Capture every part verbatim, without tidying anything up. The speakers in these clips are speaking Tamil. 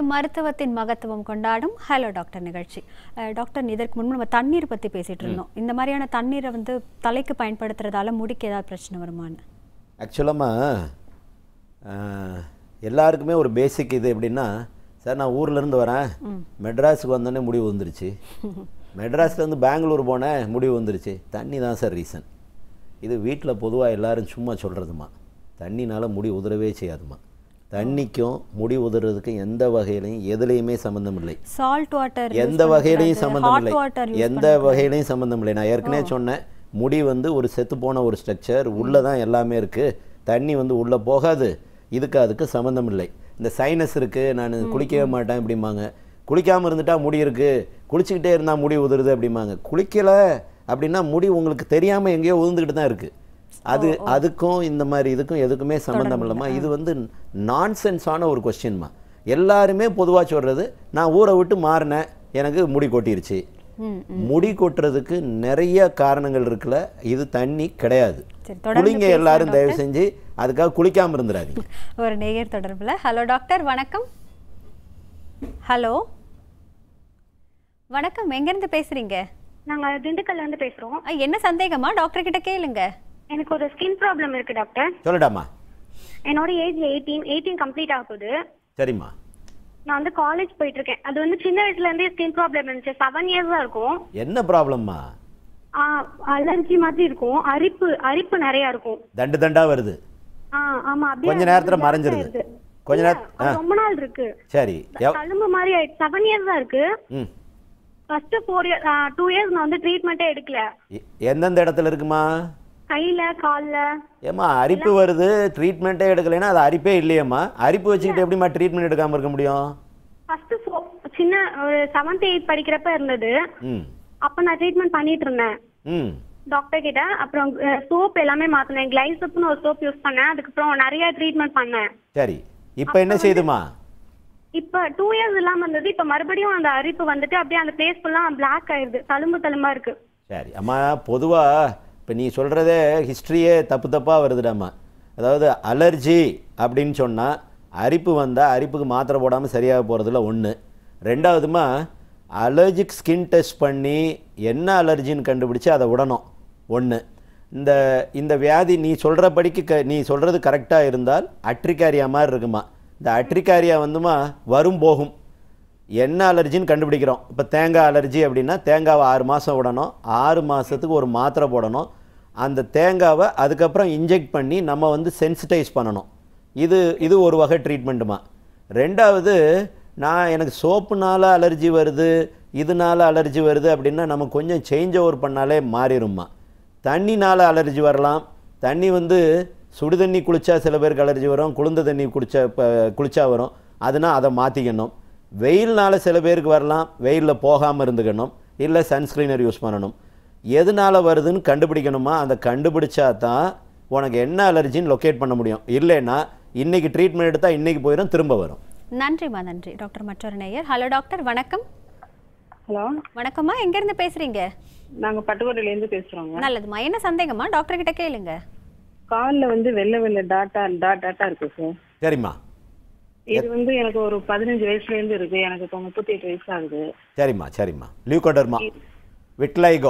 மருத்துவத்தின் மகத்துவம் கொண்டாடும் ஹலோ டாக்டர் நிகழ்ச்சி. டாக்டர், இதற்கு முன்பு நம்ம தண்ணீர் பற்றி பேசிகிட்டு இருந்தோம். இந்த மாதிரியான தண்ணீரை வந்து தலைக்கு பயன்படுத்துறதால முடிக்கு ஏதாவது பிரச்சனை வருமானு? ஆக்சுவலாக எல்லாருக்குமே ஒரு பேசிக் இது எப்படின்னா, சார் நான் ஊர்லேருந்து வரேன், மெட்ராஸுக்கு வந்தோடனே முடிவு வந்துருச்சு, மெட்ராஸ்லேருந்து பெங்களூர் போனேன் முடிவு வந்துருச்சு. தண்ணி தான் சார் ரீசன். இது வீட்டில் பொதுவாக எல்லோரும் சும்மா சொல்கிறதுமா, தண்ணினால் முடி உதிரவே செய்யாதுமா. தண்ணிக்கும் முடி உதிரதுக்கும் எந்த வகையிலையும் எதுலேயுமே சம்மந்தம் இல்லை. சால்ட் வாட்டர் எந்த வகையிலையும் சம்மந்தம் இல்லை, எந்த வகையிலையும் சம்மந்தம் இல்லை. நான் ஏற்கனவே சொன்னேன், முடி வந்து ஒரு செத்து போன ஒரு ஸ்ட்ரக்சர், உள்ளே தான் எல்லாமே இருக்குது. தண்ணி வந்து உள்ளே போகாது, இதுக்கு அதுக்கு சம்மந்தம் இல்லை. இந்த சைனஸ் இருக்குது, நான் குளிக்கவே மாட்டேன் அப்படிம்பாங்க. குளிக்காமல் இருந்துட்டால் முடி இருக்குது, குளிச்சுக்கிட்டே இருந்தால் முடி உதிருது அப்படிம்பாங்க. குளிக்கலை அப்படின்னா முடி உங்களுக்கு தெரியாமல் எங்கேயோ உதிர்ந்துக்கிட்டு தான் இருக்குது. அது அதுக்கும் இந்த மாதிரி இதுக்கும் எதுக்குமே சம்மந்தம் இல்லைம்மா. இது வந்து நான்சென்ஸான ஒரு கொஸ்டின்மா. எல்லாருமே பொதுவாக சொல்கிறது, நான் ஊரை விட்டு மாறினேன், எனக்கு முடி கொட்டிருச்சு. முடி கொட்டுறதுக்கு நிறைய காரணங்கள் இருக்குல்ல, இது தண்ணி கிடையாது. குளிங்க எல்லாரும் தயவு செஞ்சு, அதுக்காக குளிக்காமல் இருந்துடாதீங்க. ஒரு நேயர் தொடர்பில். ஹலோ டாக்டர், வணக்கம். ஹலோ வணக்கம், எங்கேருந்து பேசுகிறீங்க? நாங்கள் திண்டுக்கல்ல இருந்து பேசுகிறோம். என்ன சந்தேகமா? டாக்டர் கிட்ட கேளுங்க. எனக்கு ஒரு ஸ்கின் ப்ராப்ளம் இருக்கு டாக்டர். சொல்லுடாமா. என்னோட ஏஜ் எயிட்டீன் எயிட்டீன் கம்ப்ளீட் ஆக போகுது. சரிம்மா. நான் வந்து காலேஜ் போயிட்டு இருக்கேன். அது வந்து சின்ன வயசுல இருந்தே ஸ்கின் ப்ராப்ளம் இருந்துச்சு. செவன் இயர்ஸ் தான் இருக்கும். என்ன ப்ராப்ளம்மா? அலர்ஜி மாதிரி இருக்கும், அரிப்பு அரிப்பு நிறைய இருக்கும், தண்டு தண்டா வருது. ஆ ஆமா, அப்படியே கொஞ்ச நேரத்துல மறைஞ்சிருது. கொஞ்ச நேரம் ரொம்ப நாள் இருக்கு. சரி, தழும்பு மாதிரி ஆயிடுச்சு. செவன் இயர்ஸ் தான் இருக்கு. ம் first four year two years நான் வந்து ட்ரீட்மெண்ட்டே எடுக்கல. எந்தெந்த இடத்துல இருக்குமா? கையில, கால்ல. ஏமா அரிப்பு வருது, ட்ரீட்மெண்ட்டே எடுக்கலைன்னா அது அரிப்பே இல்லையேம்மா. அரிப்பு வச்சுக்கிட்டு எப்படிமா ட்ரீட்மெண்ட் எடுக்காம இருக்க முடியும்? ஃபர்ஸ்ட் சின்ன ஒரு செவன்த் எயித் படிக்கிறப்ப இருந்தது. அப்ப நான் ட்ரீட்மெண்ட் பண்ணிட்டு இருந்தேன் டாக்டர் கிட்ட. அப்புறம் சோப் எல்லாமே மாத்தினேன். கிளைசப்னு ஒரு சோப் யூஸ் பண்ணேன். அதுக்கப்புறம் நிறைய ட்ரீட்மெண்ட் பண்ணேன். சரி, இப்போ என்ன செய்யுதுமா? இப்ப டூ இயர்ஸ் இல்லாம இருந்தது. இப்ப மறுபடியும் அந்த அரிப்பு வந்துட்டு அப்படியே அந்த பிளேஸ் ஃபுல்லா பிளாக் ஆயிடுது, தழும்பு தழும்பா இருக்கு. சரி அம்மா, பொதுவா இப்போ நீ சொல்கிறதே ஹிஸ்ட்ரியே தப்பு தப்பாக வருதுடாம்மா. அதாவது அலர்ஜி அப்படின்னு சொன்னால், அரிப்பு வந்தால் அரிப்புக்கு மாத்திரை போடாமல் சரியாக போகிறதுல ஒன்று. ரெண்டாவதுமா, அலர்ஜிக் ஸ்கின் டெஸ்ட் பண்ணி என்ன அலர்ஜின்னு கண்டுபிடிச்சி அதை விடணும் ஒன்று. இந்த இந்த வியாதி நீ சொல்கிறபடிக்கு க நீ சொல்கிறது கரெக்டாக இருந்தால் அட்ரிகாரியா மாதிரி இருக்குமா. இந்த அட்ரிகாரியா வந்துமா வரும் போகும். என்ன அலர்ஜின்னு கண்டுபிடிக்கிறோம். இப்போ தேங்காய் அலர்ஜி அப்படின்னா தேங்காவை ஆறு மாதம் விடணும், ஆறு மாதத்துக்கு ஒரு மாத்திரை போடணும். அந்த தேங்காவை அதுக்கப்புறம் இன்ஜெக்ட் பண்ணி நம்ம வந்து சென்சிட்டைஸ் பண்ணணும். இது இது ஒரு வகை ட்ரீட்மெண்ட்டுமா. ரெண்டாவது, நான் எனக்கு சோப்புனால அலர்ஜி வருது, இதனால அலர்ஜி வருது அப்படின்னா நம்ம கொஞ்சம் சேஞ்ச் ஓவர் பண்ணாலே மாறிடும்மா. தண்ணினால் அலர்ஜி வரலாம். தண்ணி வந்து சுடு தண்ணி குளித்தா சில பேருக்கு அலர்ஜி வரும், குளிர்ந்த தண்ணி குடித்தா குளித்தா வரும். அதனால் அதை மாற்றிக்கணும். வெயில்னால் சில பேருக்கு வரலாம், வெயிலில் போகாமல் இருந்துக்கணும். இல்லை சன்ஸ்க்ரீனர் யூஸ் பண்ணணும். எதனால் வருதுன்னு கண்டுபிடிக்கணுமா. அந்த கண்டுபிடிச்சா தான் உனக்கு என்ன அலர்ஜின்னு லொக்கேட் பண்ண முடியும். இல்லைன்னா இன்றைக்கி ட்ரீட்மெண்ட் எடுத்தால் இன்றைக்கி போயிடும், திரும்ப வரும். நன்றிம்மா, நன்றி டாக்டர். மற்றொரு நேயர். ஹலோ டாக்டர், வணக்கம். ஹலோ வணக்கம்மா, எங்கேருந்து பேசுகிறீங்க? நாங்கள் பட்டுக்கோட்டையிலேருந்து பேசுகிறோங்க. நல்லதுமா, என்ன சந்தேகமா? டாக்டர் கிட்ட கேளுங்க. காலில் வந்து வெள்ளை வெள்ளை டாட்டா டாட் டாட்டா இருக்கு சார். சரிம்மா. இது வந்து எனக்கு ஒரு பதினஞ்சு வயசுலேருந்து இருக்கு. எனக்கு இப்போ முப்பத்தி எட்டு வயசு ஆகுது. சரிம்மா சரிம்மா லியூகோடர்மா, விட்லைகோ.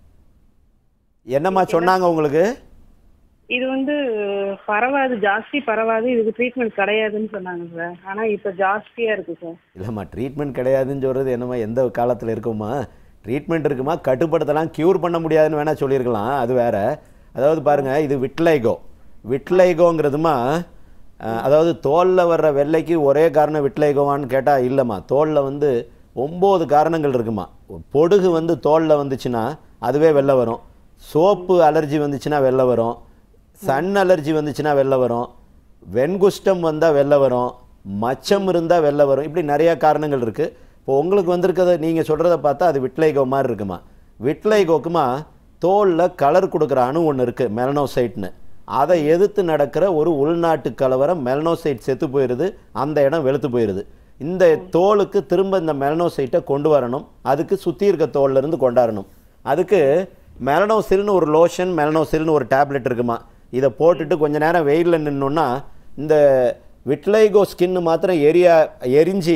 என்னம்மா சொன்னாங்க உங்களுக்கு? இது வந்து பரவாது, ஜாஸ்தி பரவாது, இதுக்கு ட்ரீட்மெண்ட் கிடையாதுன்னு சொன்னாங்க சார். ஆனால் இப்போ ஜாஸ்தியாக இருக்குது சார். இல்லைம்மா, ட்ரீட்மெண்ட் கிடையாதுன்னு சொல்கிறது என்னம்மா, எந்த காலத்தில் இருக்குமா? ட்ரீட்மெண்ட் இருக்குமா, கட்டுப்படுத்தலாம், க்யூர் பண்ண முடியாதுன்னு வேணால் சொல்லியிருக்கலாம், அது வேறு. அதாவது பாருங்கள், இது விட்லைகோ. விட்லைகோங்கிறதுமா, அதாவது தோலில் வர்ற வெள்ளைக்கு ஒரே காரணம் விட்லைகோவான்னு கேட்டால் இல்லைம்மா. தோலில் வந்து ஒம்பது காரணங்கள் இருக்குமா. பொடுகு வந்து தோலில் வந்துச்சுன்னா அதுவே வெள்ளை வரும். சோப்பு அலர்ஜி வந்துச்சுன்னா வெள்ளை வரும். சன் அலர்ஜி வந்துச்சுன்னா வெள்ளை வரும். வெண்குஷ்டம் வந்தால் வெள்ளை வரும். மச்சம் இருந்தால் வெள்ளை வரும். இப்படி நிறையா காரணங்கள் இருக்குது. இப்போ உங்களுக்கு வந்திருக்கிறத நீங்கள் சொல்கிறத பார்த்தா அது விட்லைகோ மாதிரி இருக்குமா. விட்லைகோக்குமா தோலில் கலர் கொடுக்குற அணு ஒன்று இருக்குது, மெலனோசைட்னு. அதை எதிர்த்து நடக்கிற ஒரு உள்நாட்டு கலவரம், மெலனோசைட் செத்து போயிடுது, அந்த இடம் வெளுத்து போயிடுது. இந்த தோலுக்கு திரும்ப இந்த மெலனோசைட்டை கொண்டு வரணும். அதுக்கு சுற்றி இருக்க தோல்லேருந்து கொண்டாடணும். அதுக்கு மெலனோசில்னு ஒரு லோஷன், மெலனோசில்னு ஒரு டேப்லெட் இருக்குமா. இதை போட்டுட்டு கொஞ்ச நேரம் வெயிலில் நின்னோன்னா இந்த விட்லைகோ ஸ்கின்னு மாத்திரம் எரியா எரிஞ்சு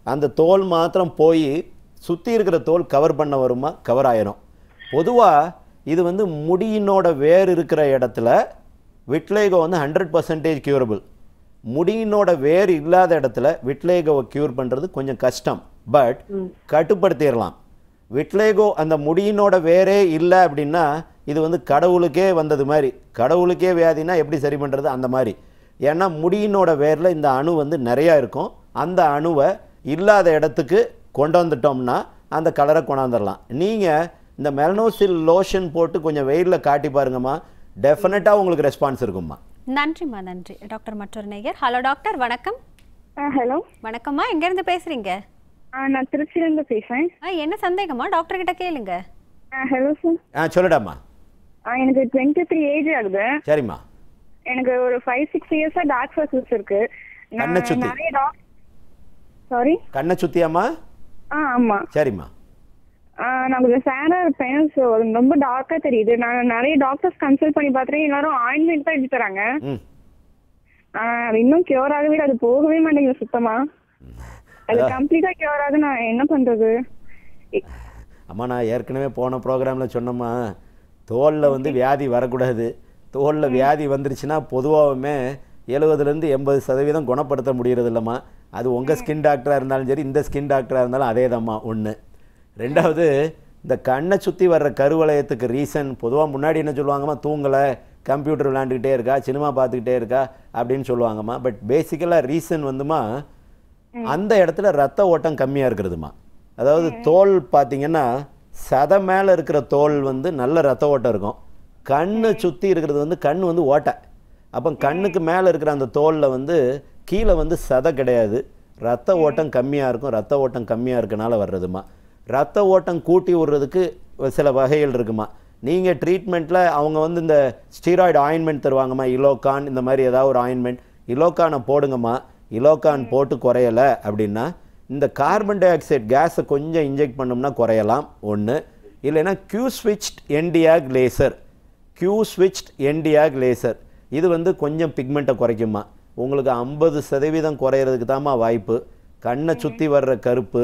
அந்த தோல் மாத்திரம் போய் சுற்றி இருக்கிற தோல் கவர் பண்ண வருமா, கவர் ஆயிரும். பொதுவாக இது வந்து முடியினோட வேர் இருக்கிற இடத்துல விட்லேகோ வந்து ஹண்ட்ரட் பர்சன்டேஜ் க்யூரபிள். முடியினோட வேர் இல்லாத இடத்துல விட்லேகோவை க்யூர் பண்ணுறது கொஞ்சம் கஷ்டம், பட் கட்டுப்படுத்திடலாம். விட்லேகோ அந்த முடியினோட வேரே இல்லை அப்படின்னா இது வந்து கடவுளுக்கே வந்தது மாதிரி. கடவுளுக்கே வியாதினா எப்படி சரி பண்ணுறது அந்த மாதிரி. ஏன்னா முடியினோட வேரில் இந்த அணு வந்து நிறையா இருக்கும். அந்த அணுவை இல்லாத இடத்துக்கு கொண்டு வந்துட்டோம்னா அந்த கலரை கொண்டாந்துடலாம். நீங்கள் இந்த மெலனோசில் லோஷன் போட்டு கொஞ்சம் வெயிலில் காட்டி பாருங்கம்மா, டெஃபினட்டாக உங்களுக்கு ரெஸ்பான்ஸ் இருக்கும்மா. நன்றிம்மா, நன்றி. டாக்டர் மற்றொரு நேயர். ஹலோ டாக்டர், வணக்கம். ஹலோ வணக்கம்மா, எங்கேருந்து பேசுகிறீங்க? நான் திருச்சியிலேருந்து பேசுகிறேன். என்ன சந்தேகமா, டாக்டர் கிட்ட கேளுங்க. Hello sir. ஆ சொல்லுடாம்மா. எனக்கு டுவெண்ட்டி த்ரீ ஏஜ் ஆகுது. சரிம்மா. எனக்கு ஒரு ஃபைவ் சிக்ஸ் இயர்ஸாக டார்க் சர்க்கிள்ஸ் இருக்கு. கண்ணை சுத்தி. நிறைய டாக் சாரி கண்ணை சுத்தியாம்மா? ஆ ஆமாம். சரிம்மா. நான் கொஞ்சம் சேடாக இருப்பேன். ஸோ ரொம்ப டார்க்காக தெரியுது. நான் நிறைய டாக்டர்ஸ் கன்சல்ட் பண்ணி பார்த்துறேன். எல்லாரும் ஆயின்மெண்ட் தான் எடுத்து தராங்க. அது இன்னும் கியூர் ஆகவே, அது போகவே மாட்டேங்குது சுத்தமா. அது கம்ப்ளீட்டாக கியூர் ஆகுது. நான் என்ன பண்ணுறது? அம்மா, நான் ஏற்கனவே போன ப்ரோக்ராமில் சொன்னோம்மா, தோலில் வந்து வியாதி வரக்கூடாது. தோலில் வியாதி வந்துருச்சுன்னா பொதுவாகவுமே எழுபதுலேருந்து எண்பது சதவீதம் குணப்படுத்த முடியறது இல்லைம்மா. அது உங்கள் ஸ்கின் டாக்டராக இருந்தாலும் சரி, இந்த ஸ்கின் டாக்டராக இருந்தாலும் அதே தான்மா. ஒன்று. ரெண்டாவது, இந்த கண்ணை சுற்றி வர்ற கருவளையத்துக்கு ரீசன் பொதுவாக முன்னாடி என்ன சொல்லுவாங்கம்மா, தூங்கலை, கம்ப்யூட்டர் விளையாண்டுக்கிட்டே இருக்கா, சினிமா பார்த்துக்கிட்டே இருக்கா அப்படின்னு சொல்லுவாங்கம்மா. பட் பேசிக்கலாக ரீசன் வந்துமா அந்த இடத்துல ரத்த ஓட்டம் கம்மியாக இருக்கிறதுமா. அதாவது தோல் பார்த்தீங்கன்னா சதை மேலே இருக்கிற தோல் வந்து நல்ல ரத்த ஓட்டம் இருக்கும். கண்ணை சுற்றி இருக்கிறது வந்து கண் வந்து ஓட்டை. அப்போ கண்ணுக்கு மேலே இருக்கிற அந்த தோலில் வந்து கீழே வந்து சதை கிடையாது, ரத்த ஓட்டம் கம்மியாக இருக்கும். ரத்த ஓட்டம் கம்மியாக இருக்கனால வர்றதுமா. ரத்த ஓட்டம் கூட்டி விடுறதுக்கு சில வகைகள் இருக்குமா. நீங்கள் ட்ரீட்மெண்ட்டில் அவங்க வந்து இந்த ஸ்டீராய்டு ஆயின்மெண்ட் தருவாங்கம்மா, இலோகான் இந்த மாதிரி ஏதாவது ஒரு ஆயின்மெண்ட். இலோகானை போடுங்கம்மா. இலோகான் போட்டு குறையலை அப்படின்னா இந்த கார்பன் டை ஆக்சைடு கேஸை கொஞ்சம் இன்ஜெக்ட் பண்ணோம்னா குறையலாம் ஒன்று. இல்லைன்னா Q switched NdYAG laser, Q switched NdYAG laser இது வந்து கொஞ்சம் பிக்மெண்ட்டை குறைக்குமா. உங்களுக்கு ஐம்பது சதவீதம் குறையிறதுக்கு தான்மா வாய்ப்பு. கண்ணை சுற்றி வர்ற கருப்பு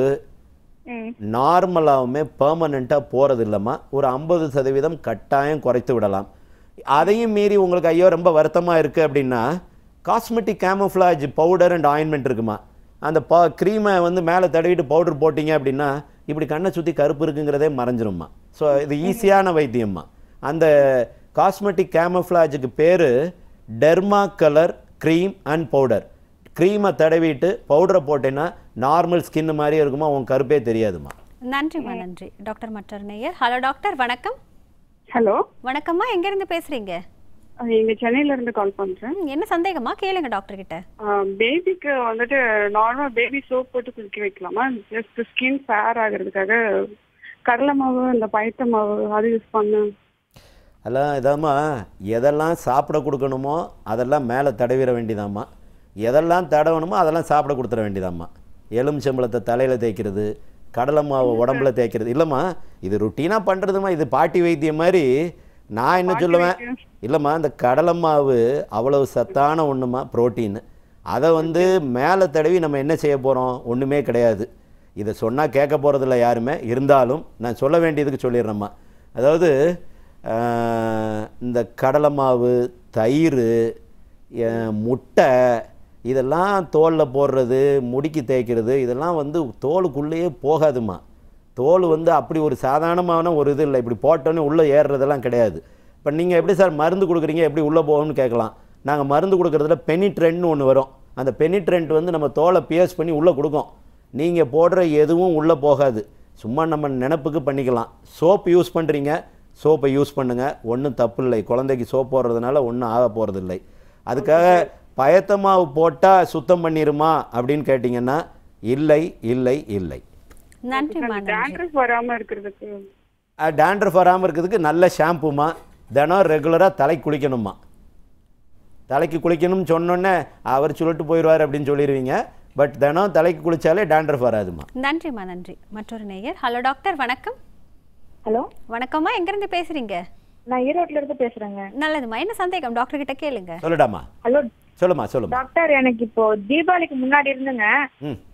நார்மலாகவுமே பெர்மனண்ட்டாக போகிறது இல்லைம்மா. ஒரு ஐம்பது சதவீதம் கட்டாயம் குறைத்து விடலாம். அதையும் மீறி உங்களுக்கு ஐயோ ரொம்ப வருத்தமாக இருக்குது அப்படின்னா cosmetic camouflage powder and ointment இருக்குமா. அந்த பா க்ரீமை வந்து மேலே தடவிட்டு பவுடர் போட்டிங்க அப்படின்னா இப்படி கண்ணை சுற்றி கருப்பு இருக்குங்கிறதே மறைஞ்சிரும்மா. ஸோ இது ஈஸியான வைத்தியம்மா. அந்த காஸ்மெட்டிக் கேமோஃப்ளாஜுக்கு பேர் derma colour cream and powder. க்ரீமை தடவிட்டு பவுடரை போட்டேன்னா நார்மல் ஸ்கின் மாதிரியே இருக்குமா, உன் கருப்பே தெரியாதுமா. நன்றிம்மா, நன்றி. டாக்டர் மற்றொரு நேயர். ஹலோ டாக்டர், வணக்கம். ஹலோ வணக்கம்மா, எங்கேருந்து பேசுகிறீங்க? இங்க சென்னையில இருந்து கால் பண்றேன். என்ன சந்தேகமா, கேளுங்க டாக்டர் கிட்ட. பேபிக்கு வந்துட்டு நார்மல் பேபி சோப் போட்டு குளிக்க வைக்கலாமா? ஜஸ்ட் ஸ்கின் ஃபேர் ஆகிறதுக்காக கடலை மாவு, இந்த பயத்த மாவு அது யூஸ் பண்ண. அதெல்லாம் இதாம்மா, எதெல்லாம் சாப்பிட கொடுக்கணுமோ அதெல்லாம் மேலே தடவிட வேண்டியதாம்மா. எதெல்லாம் தடவணுமோ அதெல்லாம் சாப்பிட கொடுத்துட வேண்டியதாம்மா. எலுமிச்சம்பழத்தை தலையில் தேய்க்கிறது, கடலை மாவு உடம்புல தேய்க்கிறது இல்லைம்மா. இது ருட்டீனாக பண்ணுறதுமா. இது பாட்டி வைத்தியம் மாதிரி. நான் என்ன சொல்லுவேன் இல்லைம்மா, இந்த கடலை மாவு அவ்வளவு சத்தான ஒன்றுமா, புரோட்டீன். அதை வந்து மேலே தடவி நம்ம என்ன செய்ய போகிறோம்? ஒன்றுமே கிடையாது. இதை சொன்னால் கேட்க போகிறதில்ல யாருமே. இருந்தாலும் நான் சொல்ல வேண்டியதுக்கு சொல்லிடுறேம்மா. அதாவது இந்த கடலை மாவு, தயிர், முட்டை இதெல்லாம் தோலில் போடுறது, முடிக்கு தேய்க்கிறது இதெல்லாம் வந்து தோலுக்குள்ளேயே போகாதுமா. தோல் வந்து அப்படி ஒரு சாதாரணமான ஒரு இது இல்லை. இப்படி போட்டோன்னே உள்ளே ஏறுறதெல்லாம் கிடையாது. இப்போ நீங்கள் எப்படி சார் மருந்து கொடுக்குறீங்க, எப்படி உள்ளே போகணும்னு கேட்கலாம். நாங்கள் மருந்து கொடுக்குறதுல பெனிட்ரெண்ட்னு ஒன்று வரும். அந்த பெனிட்ரெண்ட் வந்து நம்ம தோலை பியர்ஸ் பண்ணி உள்ளே கொடுக்கும். நீங்கள் போடுற எதுவும் உள்ளே போகாது. சும்மா நம்ம நினப்புக்கு பண்ணிக்கலாம். சோப் யூஸ் பண்ணுறீங்க, சோப்பை யூஸ் பண்ணுங்கள், ஒன்றும் தப்பு இல்லை. குழந்தைக்கு சோப் போடுறதுனால ஒன்றும் ஆக போகிறது இல்லை. அதுக்காக பயத்த மாவு போட்டால் சுத்தம் பண்ணிடுமா அப்படின்னு கேட்டிங்கன்னா இல்லை இல்லை இல்லை. டாண்ட்ரஃப் வராமல் இருக்கிறதுக்கு டாண்ட்ரஃப் வராமல் இருக்கிறதுக்கு நல்ல ஷாம்புமா. தினம் ரெகுலராக தலைக்கு குளிக்கணுமா. தலைக்கு குளிக்கணும்னு சொன்னோன்னே அவர் சொல்லிட்டு போயிடுவார் அப்படின்னு சொல்லிடுவீங்க. பட் தினம் தலைக்கு குளிச்சாலே டாண்ட்ரஃப் வராதுமா. நன்றிம்மா, நன்றி. மற்றொரு நேயர். ஹலோ டாக்டர், வணக்கம். ஹலோ வணக்கம்மா, எங்கேருந்து பேசுகிறீங்க? நான் ஈரோட்ல இருந்து பேசுறேங்க. நல்லதுமா, என்ன சந்தேகம் டாக்டர் கிட்ட கேளுங்க. சொல்லுடாமா. ஹலோ சொல்லுமா சொல்லுமா. டாக்டர், எனக்கு இப்போ தீபாவளிக்கு முன்னாடி இருந்துங்க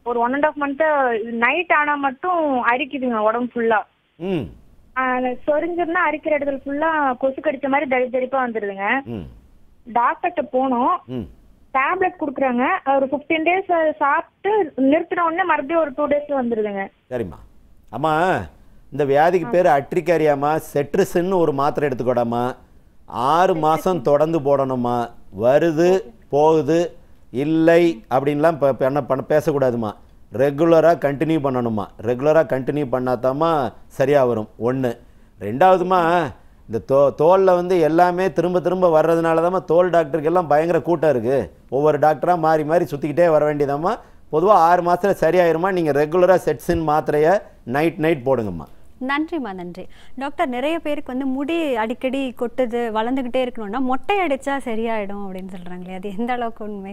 ஒரு ஒன் அண்ட் ஆஃப் மந்த்தா நைட் ஆனா மட்டும் அரிக்குதுங்க உடம்பு ஃபுல்லா. ம் சொரிஞ்சிருந்தா அரிக்கிற இடத்துல ஃபுல்லா கொசு கடிச்ச மாதிரி தடி தடிப்பா வந்துருதுங்க. ம் டாக்டர்கிட்ட போனோம், ம் டேப்லெட் கொடுக்குறாங்க. ஒரு ஃபிஃப்டீன் டேஸ் சாப்பிட்டு நிறுத்தின உடனே மறுபடியும் ஒரு டூ டேஸ்ல வந்துருதுங்க. சரிம்மா. அம்மா இந்த வியாதிக்கு பேர் அட்ரிகாரியாமா, செட்ரிசின்னு ஒரு மாத்திரை எடுத்துக்கூடாமா. ஆறு மாதம் தொடர்ந்து போடணுமா. வருது போகுது இல்லை அப்படின்லாம் இப்போ என்ன பண்ண பேசக்கூடாதுமா. ரெகுலராக கண்டினியூ பண்ணணுமா. ரெகுலராக கண்டினியூ பண்ணாதாம்மா சரியாக வரும். ஒன்று. ரெண்டாவதுமா இந்த தோ தோலில் வந்து எல்லாமே திரும்ப திரும்ப வர்றதுனால தாம்மா தோல் டாக்டருக்கு எல்லாம் பயங்கர கூட்டம் இருக்குது. ஒவ்வொரு டாக்டராக மாறி மாறி சுற்றிக்கிட்டே வர வேண்டியதாம்மா. பொதுவாக ஆறு மாதத்தில் சரியாயிருமா. நீங்கள் ரெகுலராக செட்ஸின் மாத்திரையை நைட் நைட் போடுங்கம்மா. நன்றிம்மா, நன்றி டாக்டர். நிறைய பேருக்கு வந்து முடி அடிக்கடி கொட்டுது, வளர்ந்துக்கிட்டே இருக்கணும்னா மொட்டை அடித்தா சரியாயிடும் அப்படின்னு சொல்கிறாங்களே, அது எந்த அளவுக்கு உண்மை?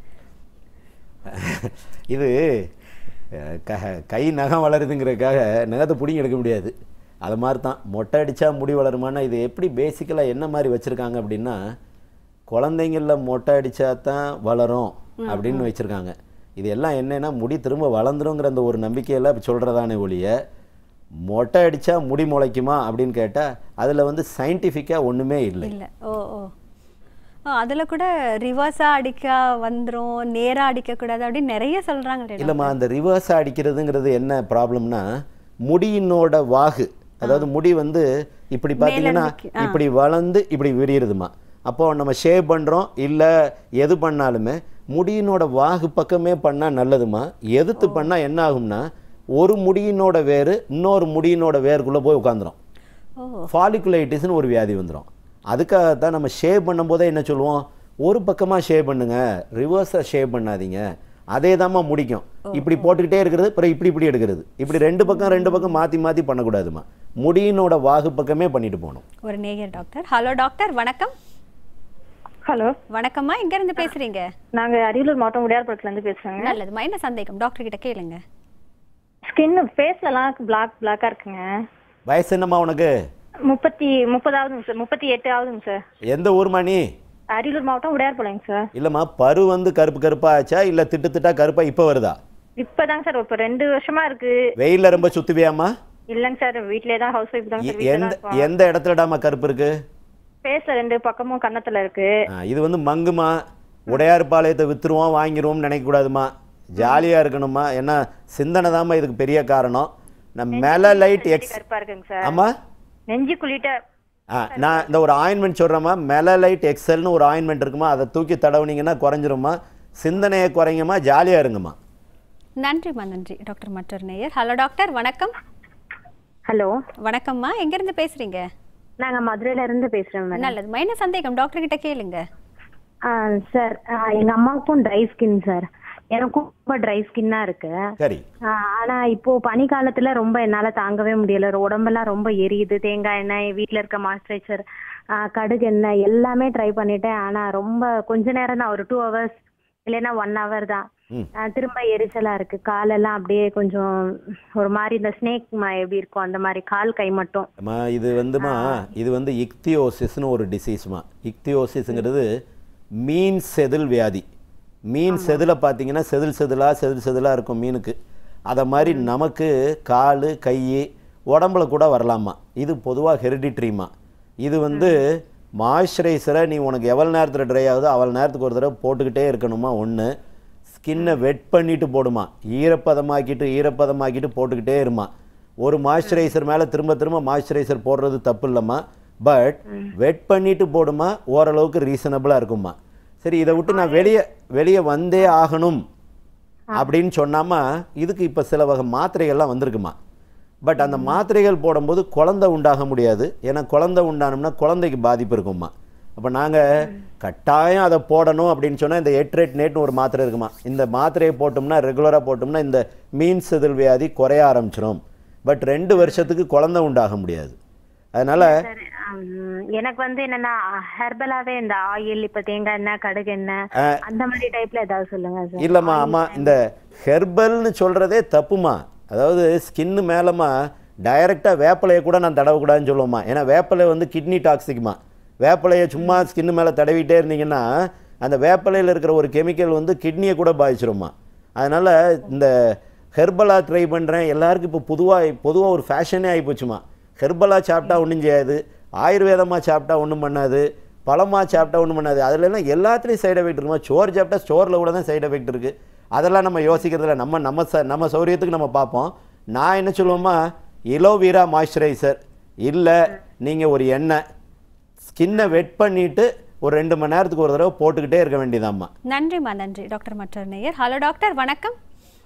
இது க கை நகம் வளருதுங்கிறதுக்காக நகத்தை பிடிங்கி எடுக்க முடியாது. அது மாதிரி தான் மொட்டை அடித்தா முடி வளருமானா இது எப்படி பேசிக்கலாக என்ன மாதிரி வச்சுருக்காங்க அப்படின்னா, குழந்தைங்களில் மொட்டை அடித்தா தான் வளரும் அப்படின்னு வச்சுருக்காங்க. இது எல்லாம் என்னென்னா முடி திரும்ப வளர்ந்துருங்கிற அந்த ஒரு நம்பிக்கையில் சொல்கிறதானே ஒழிய மொட்டை அடித்தா முடி முளைக்குமா அப்படின்னு கேட்டால் அதில் வந்து சயின்டிஃபிக்காக ஒன்றுமே இல்லை. இல்லை. ஓ ஓ அதில் கூட ரிவர்ஸாக அடிக்க வந்துடும், நேராக அடிக்கக்கூடாது அப்படின்னு நிறைய சொல்கிறாங்க. இல்லைம்மா, அந்த ரிவர்ஸாக அடிக்கிறதுங்கிறது என்ன ப்ராப்ளம்னா, முடியினோட வாகு, அதாவது முடி வந்து இப்படி பார்த்தீங்கன்னா இப்படி வளர்ந்து இப்படி விரியுதுமா. அப்போது நம்ம ஷேவ் பண்ணுறோம் இல்லை எது பண்ணாலுமே முடியினோட வாகு பக்கமே பண்ணால் நல்லதுமா. எதுத்து பண்ணால் என்ன ஆகும்னா, ஒரு முடியினோட வேறு இன்னொரு முடியினோட வேருக்குள்ளே போய் உட்காந்துரும். ஃபாலிகுலைட்டிஸ்னு ஒரு வியாதி வந்துடும். அதுக்காகத்தான் நம்ம ஷேவ் பண்ணும்போதே என்ன சொல்லுவோம், ஒரு பக்கமாக ஷேவ் பண்ணுங்க, ரிவர்ஸாக ஷேவ் பண்ணாதீங்க. அதே தாம்மா முடிக்கும். இப்படி போட்டுக்கிட்டே இருக்கிறது, அப்புறம் இப்படி இப்படி எடுக்கிறது, இப்படி ரெண்டு பக்கம் ரெண்டு பக்கம் மாற்றி மாற்றி பண்ணக்கூடாதுமா. முடியினோட வாகு பக்கமே பண்ணிட்டு போகணும். ஒரு நேயர் டாக்டர். ஹலோ டாக்டர், வணக்கம். ஹலோ வணக்கம்மா, எங்க இருந்து பேசுறீங்க? நாங்க அரியலூர் மாவட்டம் உடையார்புரத்துல இருந்து பேசுறோங்க. நல்லதுமா, என்ன சந்தேகம் டாக்டர் கிட்ட கேளுங்க. ஸ்கின் ஃபேஸ்ல எல்லாம் பிளாக் பிளாக்கா இருக்குங்க. வயசு என்னம்மா உனக்கு? முப்பத்தி முப்பதாவதுங்க சார். முப்பத்தி எட்டு ஆகுதுங்க சார். எந்த ஊர்மா நீ? அரியலூர் மாவட்டம் உடையார்புரங்க சார். இல்லம்மா, பரு வந்து கருப்பு கருப்பா ஆச்சா இல்ல திட்டு திட்டா கருப்பா இப்போ வருதா? இப்பதாங்க சார், இப்ப ரெண்டு வருஷமா இருக்கு. வெயில்ல ரொம்ப சுத்துவியாமா? இல்லங்க சார், வீட்லயே தான் ஹவுஸ் வைஃப் தாங்க சார். எந்த எந்த இடத்துலடாமா கருப்பு இருக்கு? ஃபேஸ்ல ரெண்டு பக்கமும் கன்னத்துல இருக்கு. இது வந்து மங்குமா. உடையார்பாளையத்தை வித்துருவோம் வாங்கிடுவோம் நினைக்க கூடாதுமா. ஜாலியா இருக்கணுமா. ஏன்னா சிந்தனை தாம்மா இதுக்கு பெரிய காரணம். நம்ம மெலலைட் எக்ஸ் கருப்பா இருக்குங்க சார். ஆமா, நெஞ்சு குளிட்ட. நான் இந்த ஒரு ஆயின்மெண்ட் சொல்றேம்மா, மெலலைட் எக்ஸல்னு ஒரு ஆயின்மெண்ட் இருக்குமா, அதை தூக்கி தடவுனீங்கன்னா குறைஞ்சிருமா. சிந்தனையை குறைங்கம்மா, ஜாலியா இருங்கம்மா. நன்றிம்மா, நன்றி டாக்டர். மற்றொரு நேயர். ஹலோ டாக்டர், வணக்கம். ஹலோ வணக்கம்மா, எங்க இருந்து பேசுறீங்க? நாங்க மதுரையில இருந்து பேசுறோம் மேடம். நல்லதுமா, என்ன சந்தேகம் டாக்டர் கிட்ட கேளுங்க. சார், எங்க அம்மாவுக்கும் ட்ரை ஸ்கின் சார், எனக்கும் ரொம்ப ட்ரை ஸ்கின்னா இருக்கு. சரி. ஆனா இப்போ பனி காலத்துல ரொம்ப என்னால தாங்கவே முடியல. உடம்பெல்லாம் ரொம்ப எரியுது. தேங்காய் எண்ணெய், வீட்டுல இருக்க மாய்ஸ்சரைசர், கடுகு எண்ணெய் எல்லாமே ட்ரை பண்ணிட்டேன். ஆனா ரொம்ப கொஞ்ச நேரம் தான், ஒரு டூ ஹவர்ஸ் இல்லைன்னா ஒன் ஹவர் தான். திரும்ப எரிச்சலா இருக்கு. காலெல்லாம் அப்படியே கொஞ்சம் ஒரு மாதிரி இந்த ஸ்னேக் எப்படி இருக்கும் அந்த மாதிரி கால் கை மட்டும். இது வந்துமா, இது வந்து இக்தியோசிஸ்னு ஒரு டிசீஸ்மா. இக்தியோசிஸ்ங்கிறது மீன் செதில் வியாதி. மீன் செதிலை பார்த்தீங்கன்னா செதில் செதிலாக செதில் செதிலாக இருக்கும் மீனுக்கு. அதை மாதிரி நமக்கு கால் கை உடம்புல கூட வரலாமா. இது பொதுவாக ஹெரிடிட்ரிமா. இது வந்து மாய்ஸ்சரைசரை நீ உனக்கு எவ்வளோ நேரத்தில் ட்ரை ஆகுதோ அவ்வளோ நேரத்துக்கு ஒரு தடவை போட்டுக்கிட்டே இருக்கணுமா. ஒன்று, ஸ்கின்னை வெட் பண்ணிட்டு போடுமா. ஈரப்பதமாக்கிட்டு ஈரப்பதமாக்கிட்டு போட்டுக்கிட்டே இருமா. ஒரு மாய்ஸ்சரைசர் மேலே திரும்ப திரும்ப மாய்ஸ்சரைசர் போடுறது தப்பு இல்லைம்மா. பட் வெட் பண்ணிட்டு போடுமா, ஓரளவுக்கு ரீசனபிளாக இருக்குமா. சரி, இதை விட்டு நான் வெளியே வெளியே வந்தே ஆகணும் அப்படின்னு சொன்னாமா, இதுக்கு இப்போ சில வகை மாத்திரைகள்லாம் வந்திருக்குமா. பட் அந்த மாத்திரைகள் போடும்போது குழந்தை உண்டாக முடியாது. ஏன்னா குழந்தை உண்டானோம்னா குழந்தைக்கு பாதிப்பு இருக்குமா. அப்போ நாங்கள் கட்டாயம் அதை போடணும் அப்படின்னு சொன்னால் இந்த எட்ரேட் நேட்னு ஒரு மாத்திரை இருக்குமா. இந்த மாத்திரையை போட்டோம்னா ரெகுலராக போட்டோம்னா இந்த மீன் செதில் வியாதி குறைய ஆரம்பிச்சிடும். பட் ரெண்டு வருஷத்துக்கு குழந்தை உண்டாக முடியாது. அதனால எனக்கு வந்து என்னன்னா ஹெர்பலாவே இந்த ஆயில், இப்ப தேங்காய் எண்ணெய், கடுகு எண்ணெய் அந்த மாதிரி டைப்ல ஏதாவது சொல்லுங்க சார். இல்லம்மா, ஆமா, இந்த ஹெர்பல்னு சொல்றதே தப்புமா. அதாவது ஸ்கின்னு மேலமா டைரக்டா வேப்பலையை கூட நான் தடவக்கூடாதுன்னு சொல்லுவோம்மா. ஏன்னா வேப்பலை வந்து கிட்னி டாக்ஸிக்மா. வேப்பலையை சும்மா ஸ்கின்னு மேலே தடவிட்டே இருந்தீங்கன்னா அந்த வேப்பலையில் இருக்கிற ஒரு கெமிக்கல் வந்து கிட்னியை கூட பாதிச்சிருமா. அதனால் இந்த ஹெர்பலாக ட்ரை பண்ணுறேன் எல்லாருக்கும் இப்போ பொதுவாக பொதுவாக ஒரு ஃபேஷனே ஆகிப்போச்சுமா. ஹெர்பலாக சாப்பிட்டா ஒன்றும் செய்யாது, ஆயுர்வேதமாக சாப்பிட்டா ஒன்றும் பண்ணாது, பழமாக சாப்பிட்டா ஒன்றும் பண்ணாது. அதுலலாம் எல்லாத்துலேயும் சைடு எஃபெக்ட் இருக்குமா. சோறு சாப்பிட்டா ஸ்டோரில் கூட தான் சைடு எஃபெக்ட் இருக்குது. அதெல்லாம் நம்ம யோசிக்கிறதில்ல. நம்ம நம்ம ச நம்ம சௌரியத்துக்கு நம்ம பார்ப்போம். நான் என்ன சொல்லுவோமா, எலோவீரா மாய்ஸ்சரைசர் இல்லை நீங்கள் ஒரு எண்ணெய் ஸ்கின்னை வெட் பண்ணிவிட்டு ஒரு ரெண்டு மணி நேரத்துக்கு ஒரு தடவை போட்டுக்கிட்டே இருக்க வேண்டியதாம்மா. நன்றிம்மா, நன்றி. டாக்டர் மற்றொரு நேயர். ஹலோ டாக்டர், வணக்கம்.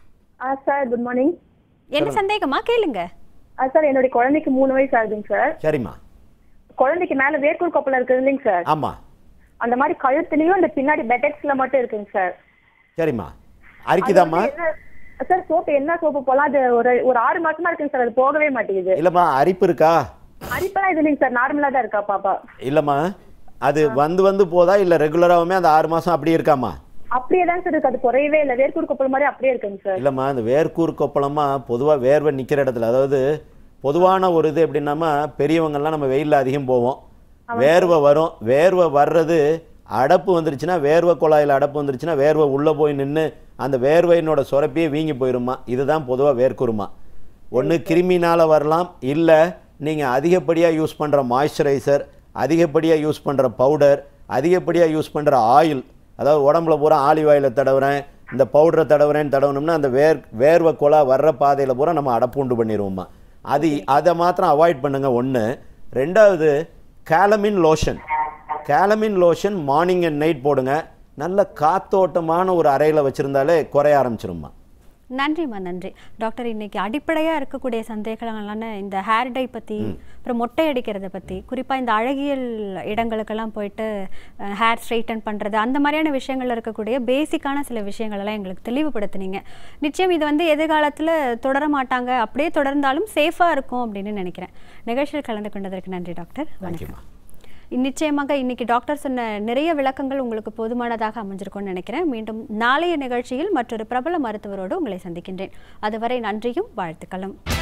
Sir good morning. என்ன சந்தேகமா கேளுங்க. சார் என்னுடைய குழந்தைக்கு மூணு வயசு ஆகுதுங்க சார். சரிம்மா. குழந்தைக்கு மேல வேர்க்கூர் கொப்பளம் இருக்குது இல்லைங்க சார்? ஆமா. அந்த மாதிரி கழுத்துலயும் அந்த பின்னாடி பெட்டெக்ஸ்ல மட்டும் இருக்குங்க சார். சரிம்மா. அரிக்குதாம்மா? சார் சோப்பு என்ன சோப்பு போலாம், அது ஒரு ஒரு ஆறு மாசமா இருக்குங்க சார், அது போகவே மாட்டேங்குது. இல்லம்மா, அரிப்பு இருக்கா? அரிப்பெல்லாம் இது இல்லைங்க சார், நார்மலா தான் இருக்கா பாப்பா. இல்லம்மா, அது வந்து வந்து போதா இல்ல ரெகுலராவுமே அந்த ஆறு மாசம் அப்படியே இருக்காமா? அப்படியே தான் சார் இருக்கு, அது குறையவே இல்லை. வேர்க்கூர் கொப்பளம் மாதிரி அப்படியே இருக்குங்க சார். இல்லம்மா, அந்த வேர்க்கூர் கொப்பளமா பொதுவா வேர்வை நிக்கிற இடத்துல, அதாவது பொதுவான ஒரு இது எப்படின்னாமா, பெரியவங்கெல்லாம் நம்ம வெயிலில் அதிகம் போவோம், வேர்வை வரும். வேர்வை வர்றது அடப்பு வந்துருச்சுன்னா, வேர்வை குழாயில் அடப்பு வந்துருச்சுன்னா வேர்வை உள்ளே போய் நின்று அந்த வேர்வையினோட சுரப்பியே வீங்கி போயிருமா. இதுதான் பொதுவாக வேர்க்குருமா. ஒன்று கிருமினால் வரலாம், இல்லை நீங்கள் அதிகப்படியாக யூஸ் பண்ணுற மாய்ஸ்சரைசர், அதிகப்படியாக யூஸ் பண்ணுற பவுடர், அதிகப்படியாக யூஸ் பண்ணுற ஆயில், அதாவது உடம்புல பூரா ஆலிவ் ஆயிலை தடவுறேன், இந்த பவுடரை தடவுறேன்னு தடவுனோம்னா அந்த வேர் வேர்வை குழா வர்ற பாதையில் பூரா நம்ம அடப்பு உண்டு பண்ணிடுவோம்மா. அது அதை மாத்திரம் அவாய்ட் பண்ணுங்கள் ஒன்று. ரெண்டாவது, calamine lotion. Calamine lotion morning and night போடுங்க. நல்ல காத்தோட்டமான ஒரு அறையில் வச்சுருந்தாலே குறைய ஆரம்பிச்சிரும்மா. நன்றிம்மா, நன்றி. டாக்டர், இன்னைக்கு அடிப்படையாக இருக்கக்கூடிய சந்தேகங்களான இந்த ஹேர் டை பற்றி, அப்புறம் மொட்டை அடிக்கிறத பற்றி, குறிப்பாக இந்த அழகியல் இடங்களுக்கெல்லாம் போயிட்டு ஹேர் ஸ்ட்ரைட்டன் பண்ணுறது, அந்த மாதிரியான விஷயங்கள் இருக்கக்கூடிய பேசிக்கான சில விஷயங்களெல்லாம் எங்களுக்கு தெளிவுபடுத்தினீங்க. நிச்சயம் இது வந்து எதிர்காலத்தில் தொடர மாட்டாங்க, அப்படியே தொடர்ந்தாலும் சேஃபாக இருக்கும் அப்படின்னு நினைக்கிறேன். நிகழ்ச்சியில் கலந்து கொண்டதற்கு நன்றி டாக்டர். வணக்கம். நிச்சயமாக இன்னைக்கு டாக்டர் சொன்ன நிறைய விளக்கங்கள் உங்களுக்கு போதுமானதாக அமைஞ்சிருக்கும்னு நினைக்கிறேன். மீண்டும் நாளைய நிகழ்ச்சியில் மற்றொரு பிரபல மருத்துவரோடு உங்களை சந்திக்கின்றேன். அதுவரை நன்றியும் வாழ்த்துக்களும்.